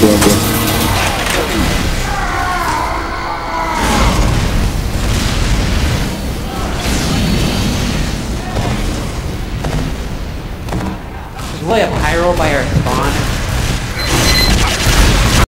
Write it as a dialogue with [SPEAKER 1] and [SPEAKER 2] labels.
[SPEAKER 1] boom, boom.
[SPEAKER 2] There's really a pyro by our spawn.